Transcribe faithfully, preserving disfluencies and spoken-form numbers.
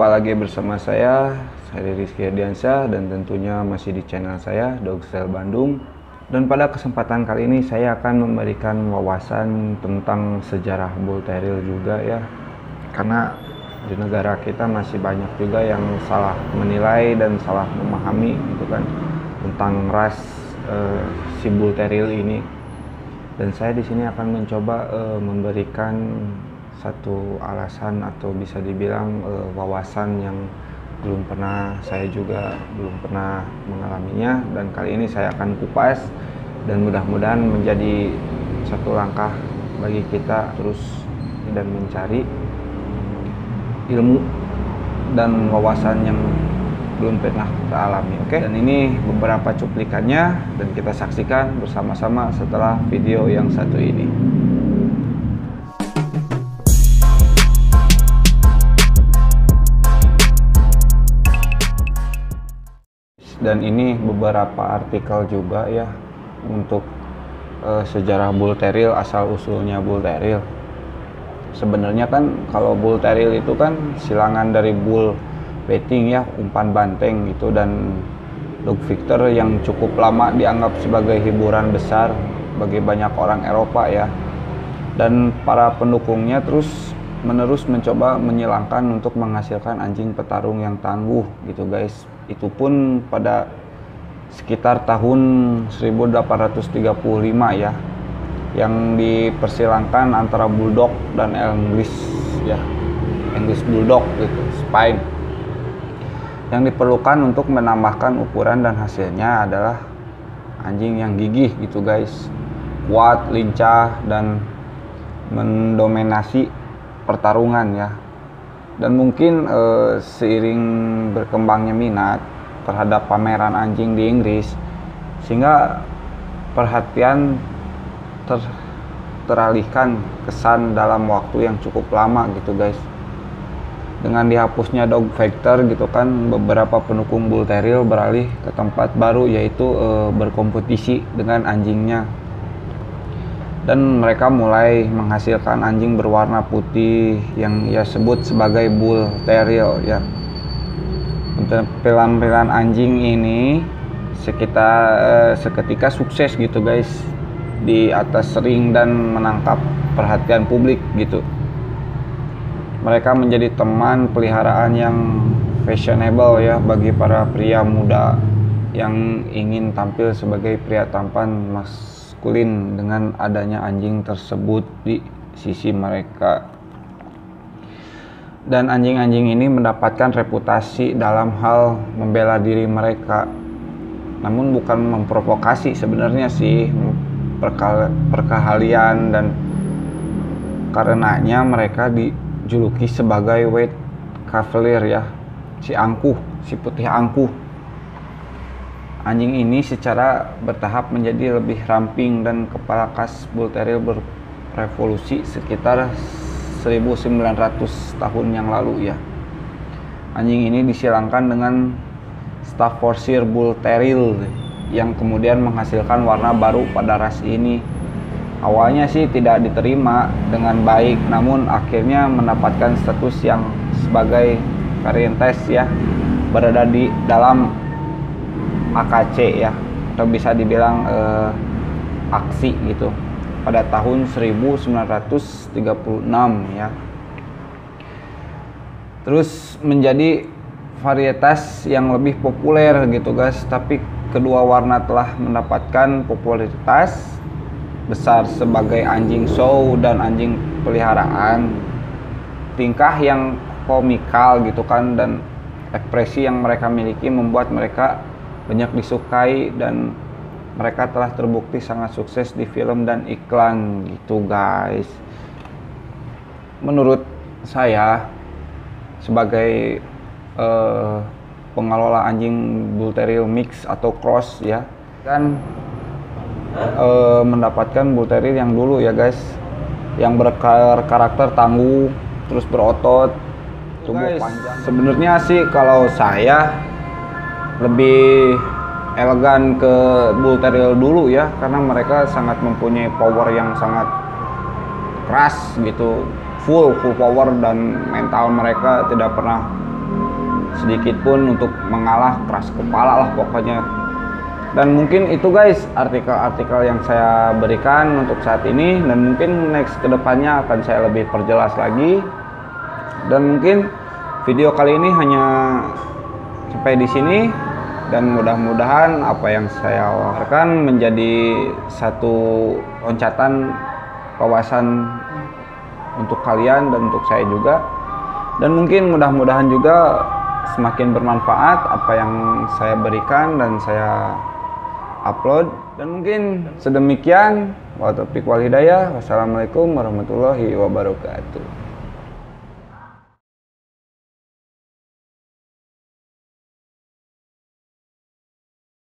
Jumpa lagi bersama saya, saya Rizky Ardiansyah, dan tentunya masih di channel saya, Dogstyle Bandung. Dan pada kesempatan kali ini saya akan memberikan wawasan tentang sejarah Bull Terrier juga ya. Karena di negara kita masih banyak juga yang salah menilai dan salah memahami gitu kan tentang ras uh, si Bull Terrier ini. Dan saya di sini akan mencoba uh, memberikan satu alasan atau bisa dibilang uh, wawasan yang belum pernah saya juga belum pernah mengalaminya, dan kali ini saya akan kupas dan mudah-mudahan menjadi satu langkah bagi kita terus dan mencari ilmu dan wawasan yang belum pernah kita alami. Oke, dan ini beberapa cuplikannya dan kita saksikan bersama-sama setelah video yang satu ini. Dan ini beberapa artikel juga ya untuk uh, sejarah Bull Terrier, asal usulnya Bull Terrier. Sebenarnya kan kalau Bull Terrier itu kan silangan dari Bull Baiting ya, umpan banteng gitu, dan dog Victor yang cukup lama dianggap sebagai hiburan besar bagi banyak orang Eropa ya. Dan para pendukungnya terus menerus mencoba menyilangkan untuk menghasilkan anjing petarung yang tangguh gitu guys. Itu pun pada sekitar tahun seribu delapan ratus tiga puluh lima ya, yang dipersilangkan antara Bulldog dan English ya, English Bulldog gitu, Spine. Yang diperlukan untuk menambahkan ukuran dan hasilnya adalah anjing yang gigih gitu guys, kuat, lincah, dan mendominasi pertarungan ya. Dan mungkin eh, seiring berkembangnya minat terhadap pameran anjing di Inggris, sehingga perhatian ter, teralihkan kesan dalam waktu yang cukup lama gitu guys. Dengan dihapusnya dog Victor gitu kan, beberapa pendukung Bull Terrier beralih ke tempat baru, yaitu eh, berkompetisi dengan anjingnya. Dan mereka mulai menghasilkan anjing berwarna putih yang ia sebut sebagai Bull Terrier ya. Penampilan anjing ini sekitar eh, seketika sukses gitu guys di atas ring dan menangkap perhatian publik gitu. Mereka menjadi teman peliharaan yang fashionable ya bagi para pria muda yang ingin tampil sebagai pria tampan maskulin dengan adanya anjing tersebut di sisi mereka. Dan anjing-anjing ini mendapatkan reputasi dalam hal membela diri mereka, namun bukan memprovokasi sebenarnya sih, perkahalian, dan karenanya mereka dijuluki sebagai White Cavalier ya, si angkuh, si putih angkuh. Anjing ini secara bertahap menjadi lebih ramping, dan kepala khas Bull Terrier berevolusi sekitar seribu sembilan ratus tahun yang lalu ya. Anjing ini disilangkan dengan Staffordshire Bull Terrier yang kemudian menghasilkan warna baru pada ras ini. Awalnya sih tidak diterima dengan baik, namun akhirnya mendapatkan status yang sebagai varietas ya, berada di dalam A K C ya, atau bisa dibilang eh, aksi gitu, pada tahun seribu sembilan ratus tiga puluh enam ya. Terus menjadi varietas yang lebih populer gitu guys, tapi kedua warna telah mendapatkan popularitas besar sebagai anjing show dan anjing peliharaan. Tingkah yang komikal gitu kan, dan ekspresi yang mereka miliki membuat mereka banyak disukai, dan mereka telah terbukti sangat sukses di film dan iklan gitu guys. Menurut saya sebagai uh, pengelola anjing Bull Terrier mix atau cross ya, kan uh, mendapatkan Bull Terrier yang dulu ya guys, yang berkarakter tangguh, terus berotot, tubuh panjang. Sebenarnya sih kalau saya lebih elegan ke Bull Terrier dulu ya, karena mereka sangat mempunyai power yang sangat keras gitu, full full power, dan mental mereka tidak pernah sedikit pun untuk mengalah, keras kepala lah pokoknya. Dan mungkin itu guys artikel-artikel yang saya berikan untuk saat ini, dan mungkin next kedepannya akan saya lebih perjelas lagi. Dan mungkin video kali ini hanya sampai di sini, dan mudah-mudahan apa yang saya wawarkan menjadi satu loncatan wawasan untuk kalian dan untuk saya juga. Dan mungkin mudah-mudahan juga semakin bermanfaat apa yang saya berikan dan saya upload. Dan mungkin sedemikian, wa taufiq wal hidayah. Wassalamualaikum warahmatullahi wabarakatuh.